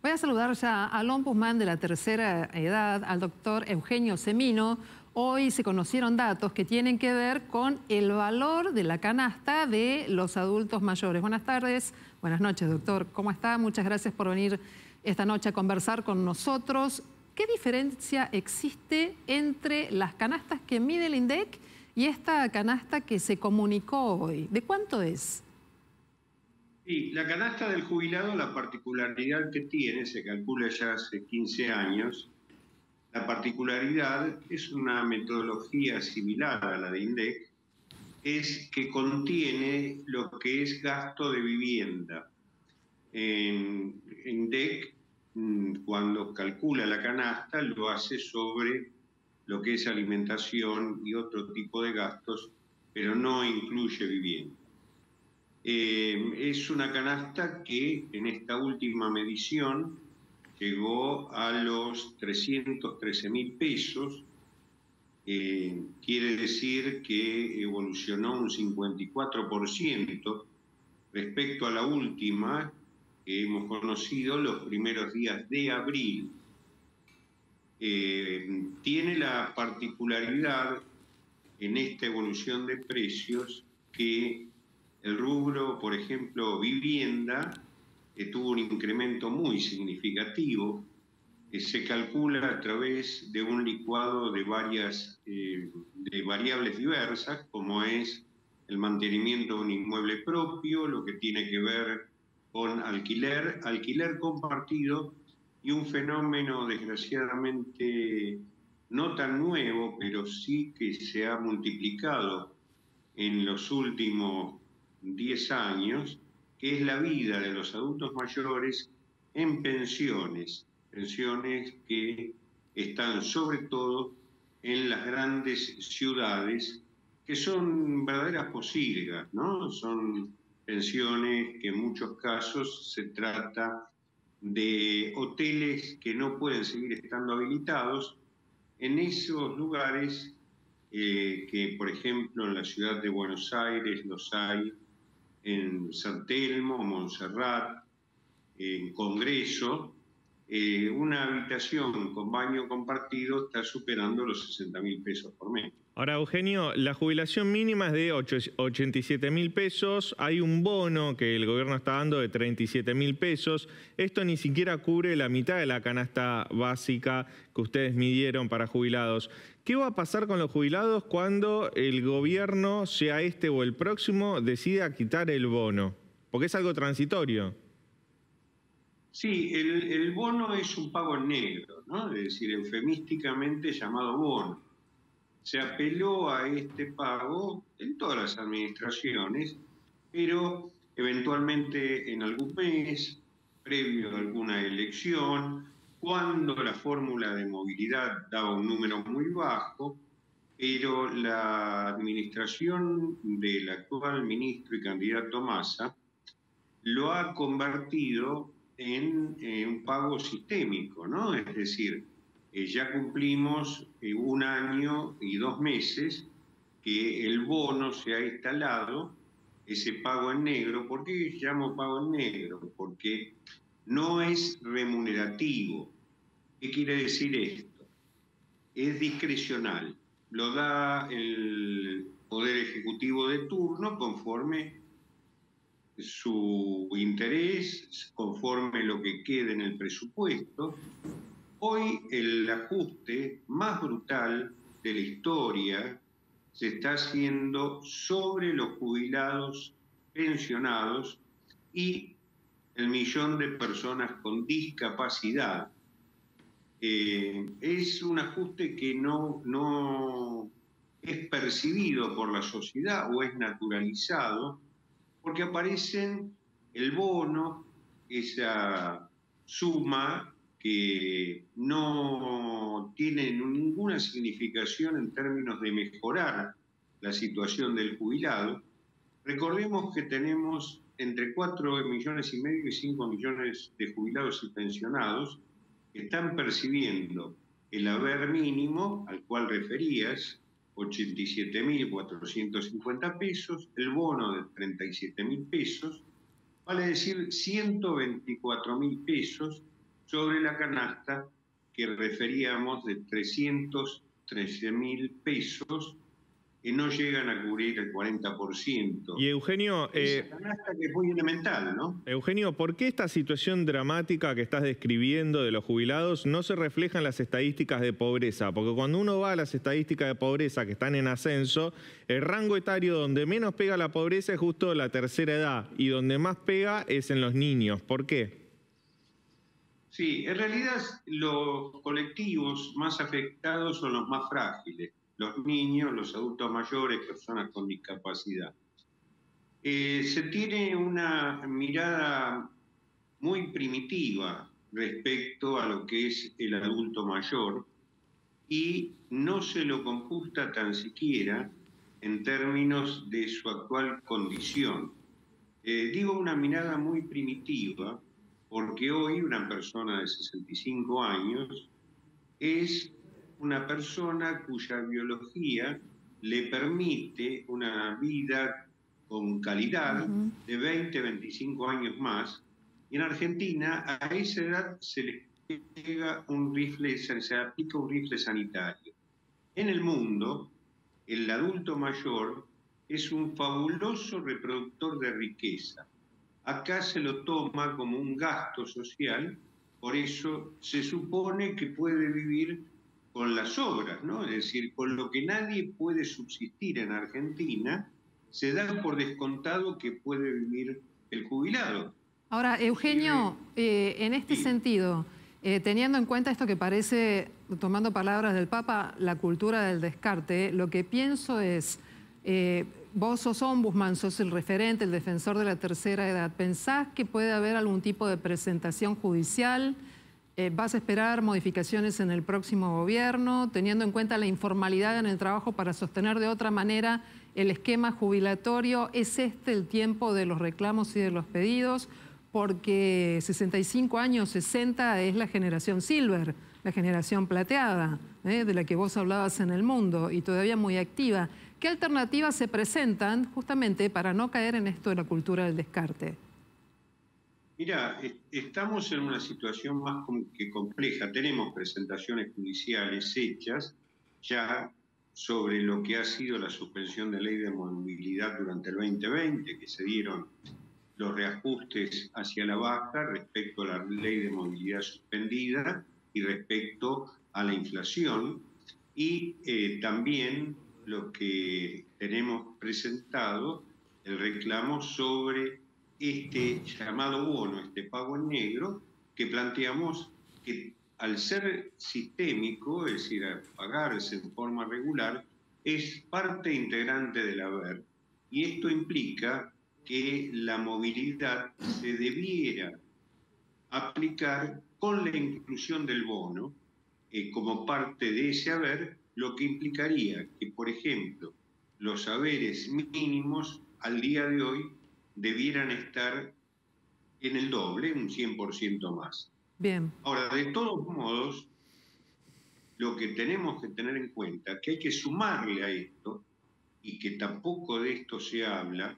Voy a saludar ya al ombudsman de la tercera edad, al doctor Eugenio Semino. Hoy se conocieron datos que tienen que ver con el valor de la canasta de los adultos mayores. Buenas tardes, buenas noches, doctor. ¿Cómo está? Muchas gracias por venir esta noche a conversar con nosotros. ¿Qué diferencia existe entre las canastas que mide el INDEC y esta canasta que se comunicó hoy? ¿De cuánto es? Sí, la canasta del jubilado, la particularidad que tiene, se calcula ya hace 15 años, la particularidad es una metodología similar a la de INDEC, es que contiene lo que es gasto de vivienda. En INDEC, cuando calcula la canasta, lo hace sobre lo que es alimentación y otro tipo de gastos, pero no incluye vivienda. Es una canasta que en esta última medición llegó a los 313.000 pesos. Quiere decir que evolucionó un 54% respecto a la última que hemos conocido los primeros días de abril. Tiene la particularidad en esta evolución de precios que el rubro, por ejemplo, vivienda, tuvo un incremento muy significativo. Se calcula a través de un licuado de variables diversas, como es el mantenimiento de un inmueble propio, lo que tiene que ver con alquiler compartido y un fenómeno desgraciadamente no tan nuevo, pero sí que se ha multiplicado en los últimos 10 años, que es la vida de los adultos mayores en pensiones que están sobre todo en las grandes ciudades, que son verdaderas posilgas, ¿no? Son pensiones que en muchos casos se trata de hoteles que no pueden seguir estando habilitados. En esos lugares, que por ejemplo en la ciudad de Buenos Aires los hay, en San Telmo, Montserrat, en Congreso, una habitación con baño compartido está superando los 60.000 pesos por mes. Ahora, Eugenio, la jubilación mínima es de 87.000 pesos, hay un bono que el gobierno está dando de 37.000 pesos, esto ni siquiera cubre la mitad de la canasta básica que ustedes midieron para jubilados. ¿Qué va a pasar con los jubilados cuando el gobierno, sea este o el próximo, decida quitar el bono? Porque es algo transitorio. Sí, el bono es un pago en negro, ¿no? Es decir, eufemísticamente llamado bono. Se apeló a este pago en todas las administraciones, pero eventualmente en algún mes, previo a alguna elección, cuando la fórmula de movilidad daba un número muy bajo, pero la administración del actual ministro y candidato Massa lo ha convertido en un pago sistémico, ¿no? Es decir, ya cumplimos 1 año y 2 meses que el bono se ha instalado, ese pago en negro. ¿Por qué llamo pago en negro? Porque no es remunerativo. ¿Qué quiere decir esto? Es discrecional. Lo da el Poder Ejecutivo de turno conforme su interés, conforme lo que quede en el presupuesto. Hoy el ajuste más brutal de la historia se está haciendo sobre los jubilados pensionados y el millón de personas con discapacidad. Es un ajuste que no es percibido por la sociedad o es naturalizado, porque aparecen el bono, esa suma que no tiene ninguna significación en términos de mejorar la situación del jubilado. Recordemos que tenemos entre 4,5 millones y 5 millones de jubilados y pensionados que están percibiendo el haber mínimo al cual referías, 87.450 pesos, el bono de 37.000 pesos, vale decir 124.000 pesos sobre la canasta que referíamos de 313.000 pesos, que no llegan a cubrir el 40%. Y Eugenio... Esa canasta que es muy elemental, ¿no? Eugenio, ¿por qué esta situación dramática que estás describiendo de los jubilados no se refleja en las estadísticas de pobreza? Porque cuando uno va a las estadísticas de pobreza que están en ascenso, el rango etario donde menos pega la pobreza es justo la tercera edad y donde más pega es en los niños. ¿Por qué? Sí, en realidad los colectivos más afectados son los más frágiles, los niños, los adultos mayores, personas con discapacidad. Se tiene una mirada muy primitiva respecto a lo que es el adulto mayor y no se lo computa tan siquiera en términos de su actual condición. Digo una mirada muy primitiva porque hoy una persona de 65 años es una persona cuya biología le permite una vida con calidad de 20, 25 años más, y en Argentina a esa edad se le pega un rifle, se aplica un rifle sanitario. En el mundo, el adulto mayor es un fabuloso reproductor de riqueza. Acá se lo toma como un gasto social, por eso se supone que puede vivir con las sobras, ¿no? Es decir, con lo que nadie puede subsistir en Argentina, se da por descontado que puede vivir el jubilado. Ahora, Eugenio, en este sentido, teniendo en cuenta esto que parece, tomando palabras del Papa, la cultura del descarte, lo que pienso es, vos sos ombudsman, sos el referente, el defensor de la tercera edad. ¿Pensás que puede haber algún tipo de presentación judicial? ¿Vas a esperar modificaciones en el próximo gobierno, teniendo en cuenta la informalidad en el trabajo para sostener de otra manera el esquema jubilatorio? ¿Es este el tiempo de los reclamos y de los pedidos? Porque 65 años, 60 es la generación silver, la generación plateada, de la que vos hablabas en El Mundo y todavía muy activa. ¿Qué alternativas se presentan justamente para no caer en esto de la cultura del descarte? Mira, estamos en una situación más que compleja. Tenemos presentaciones judiciales hechas ya sobre lo que ha sido la suspensión de ley de movilidad durante el 2020, que se dieron los reajustes hacia la baja respecto a la ley de movilidad suspendida y respecto a la inflación, y también lo que tenemos presentado, el reclamo sobre este llamado bono, este pago en negro, que planteamos que al ser sistémico, es decir, a pagarse en forma regular, es parte integrante del haber. Y esto implica que la movilidad se debiera aplicar con la inclusión del bono como parte de ese haber, lo que implicaría que, por ejemplo, los haberes mínimos al día de hoy debieran estar en el doble, un 100% más. Bien. Ahora, de todos modos, lo que tenemos que tener en cuenta es que hay que sumarle a esto, y que tampoco de esto se habla,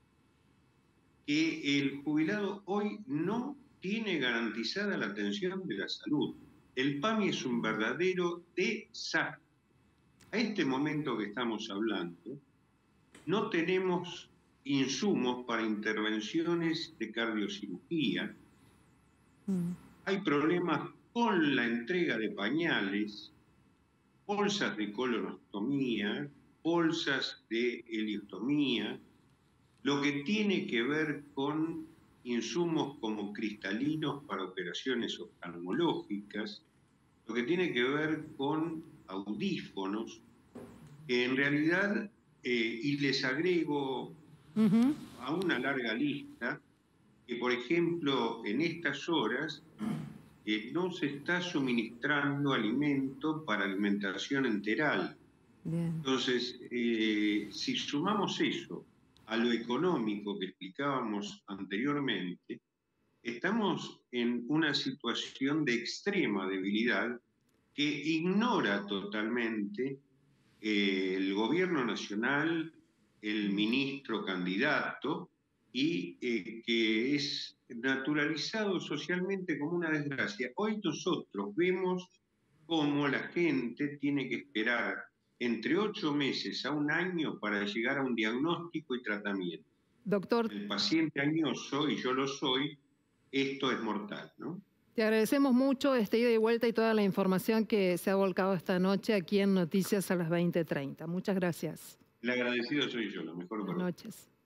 que el jubilado hoy no tiene garantizada la atención de la salud. El PAMI es un verdadero desastre. A este momento que estamos hablando, no tenemos insumos para intervenciones de cardiocirugía. Hay problemas con la entrega de pañales, bolsas de colonostomía, bolsas de heliostomía, lo que tiene que ver con insumos como cristalinos para operaciones oftalmológicas, lo que tiene que ver con audífonos, que en realidad, y les agrego a una larga lista, que por ejemplo en estas horas no se está suministrando alimento para alimentación enteral. Bien. Entonces, si sumamos eso a lo económico que explicábamos anteriormente, estamos en una situación de extrema debilidad que ignora totalmente el gobierno nacional, el ministro candidato, y que es naturalizado socialmente como una desgracia. Hoy nosotros vemos cómo la gente tiene que esperar entre 8 meses a 1 año para llegar a un diagnóstico y tratamiento. Doctor, El paciente añoso, y yo lo soy, esto es mortal, ¿no? te agradecemos mucho ida y vuelta y toda la información que se ha volcado esta noche aquí en Noticias a las 20:30. Muchas gracias. El agradecido soy yo, lo mejor. Buenas noches.